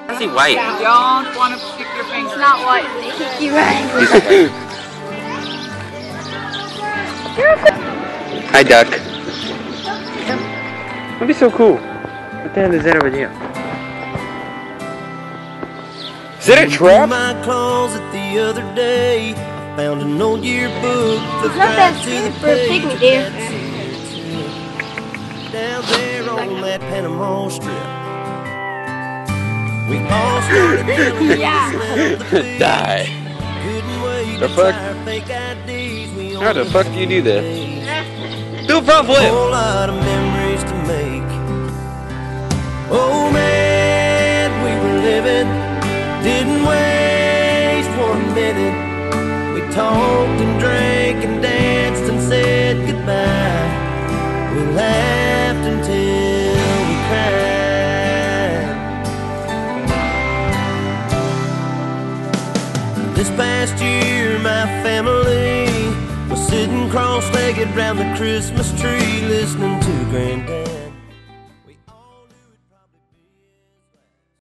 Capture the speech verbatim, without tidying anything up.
Is he white? Don't want to stick your finger. It's not white. They kick you right. Hi, duck. That'd be so cool. What the hell is that over there? Is that a trap? My closet the other day, I found an old yearbook. It's not that scary for a pygmy deer. Down there on that Panama Strip, we all started feeling Yeah. the Die. couldn't wait The to fuck? try our fake I Ds. We How the only fuck do you do that? had Do a front a flip! whole lot of memories to make. Oh man, we were living, didn't waste one minute. We talked and drank and danced and said goodbye. We laughed until we cried. This past year my family was sitting cross-legged round the Christmas tree listening to Granddad